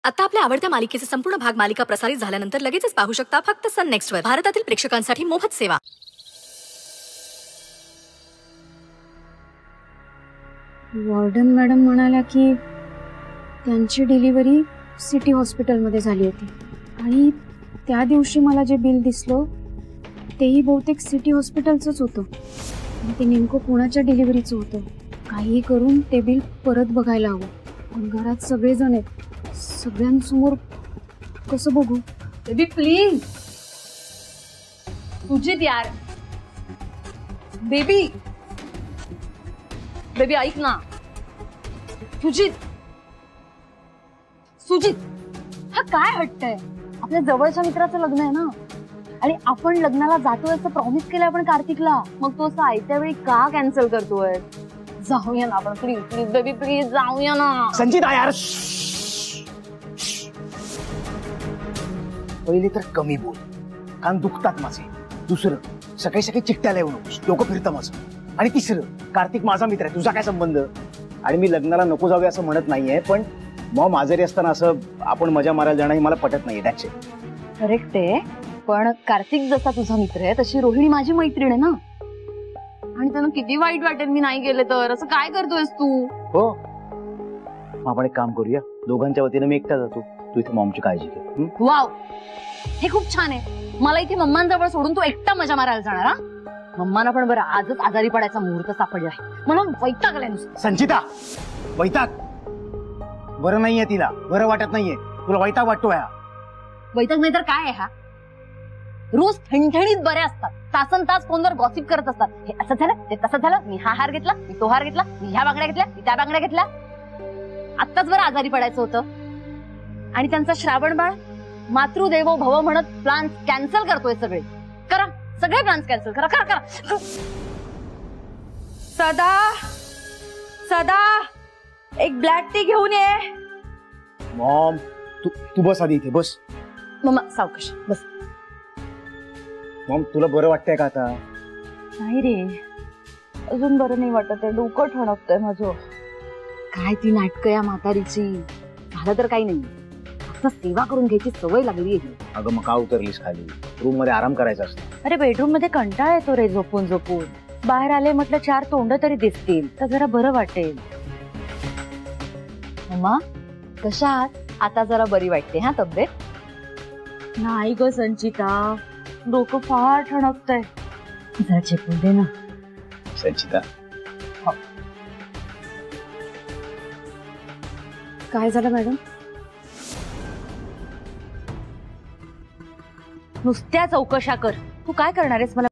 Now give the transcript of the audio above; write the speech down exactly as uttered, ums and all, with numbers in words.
आता आपल्या आवडत्या मालिकेचे संपूर्ण भाग मालिका प्रसारित झाल्यानंतर लगेचच पाहू शकता फक्त सन नेक्स्ट वर. भारतातील प्रेक्षकांसाठी मोफत सेवा. वॉर्डन मॅडम म्हणाल्या की त्यांची डिलिव्हरी सिटी हॉस्पिटलमध्ये झाली होती आणि त्या दिवशी मला जे बिल दिसलं तेही बहुतेक सिटी हॉस्पिटलचंच होतं. ते नेमकं कोणाच्या डिलिव्हरीचं होतं. काहीही करून ते बिल परत बघायला हवं. पण घरात सगळेजण आहेत. सगळ्यांसमोर कसं बघू? Baby please. सुजित यार. बेबी बेबी ऐक ना. सुजित सुजित हा काय हट्टय? आपल्या जवळच्या मित्राचं लग्न आहे ना आणि आपण लग्नाला जातोय असं प्रॉमिस केलं आपण कार्तिकला. मग तो असं आयत्या वेळी का कॅन्सल करतोय? जाऊया ना आपण प्लीज प्लीज बेबी प्लीज जाऊया ना. संचिता यार पहिले तर कमी बोल. कान दुखतात माझे. दुसरं सकाळी सकाळी चिट्ट्याला येऊ नकोस. डोकं फिरतं माझं. आणि तिसरं कार्तिक माझा मित्र आहे. तुझा काय संबंध? आणि मी लग्नाला नको जावे असं म्हणत नाहीये पण मग आजारी असताना असं आपण मजा मारायला जाणं मला पटत नाहीये. That's it. करेक्ट आहे पण कार्तिक जसा तुझा मित्र आहे तशी रोहिणी माझी मैत्रीण आहे ना. आणि त्यांना किती वाईट वाटेल मी नाही गेले तर. असं काय करतोयस तू? हो मग आपण एक काम करूया. दोघांच्या वतीने मी एकटा जातो. तू इथे मॉमची काळजी घे. वाव हे खूप छान आहे. मला इथे मम्मांजवळ सोडून तू एकटा मजा मारायला जाणार? हा मम्माना पण बरं आजच आजारी पडायचा मुहूर्त सापडला आहे. मला वैताग आलाय नुसतं. संचिता वैताग बरं नाहीये. तिला बरं वाटत नाहीये. तुला वैताग वाटतोय? वैताग नाही तर काय आहे हा? रोज ठणठणीत बरे असतात. तासन तास फोनवर गॉसिप करत असतात. हे असं झालं ते तसं झालं. मी हा हार घेतला मी तो हार घेतला. मी ह्या बांगड्या घेतल्या मी त्या बांगड्या घेतल्या. आत्ताच बरं आजारी पडायचं होतं आणि त्यांचा श्रावण बाळ मातृदेवो भव म्हणत प्लान कॅन्सल करतोय. सगळे करा सगळे प्लान्स कॅन्सल करा करा करा. सदा सदा एक ब्लॅक टी घेऊन ये. मॉम तू तू बस आधी इथे बस. मम्मा सावकाश बस. मॉम तुला बरं वाटतंय का आता? नाही रे अजून बरं नाही वाटत आहे. डोकं ठणकतंय माझं. काय ती नाटकं या म्हातारीची. झालं तर काही नाही. असं सेवा करून घ्यायची सवय लागली आहे. अगं मग का उतरलीस खाली? रूम मध्ये आराम करायचा असतो. अरे बेडरूम मध्ये कंटाळा येतो रे झोपून झोपून. बाहेर आले म्हटलं चार तोंड तरी दिसतील तर जरा बरं वाटेल. मम्मा कशा आहात? आता जरा बरी वाटते हा तब्येत? नाही ग संचिता डोकं फार ठणकतंय. जरा चेपून दे ना. संचिता काय झालं मॅडम? नुसत्या चौकशा कर. तू काय करणार आहेस मला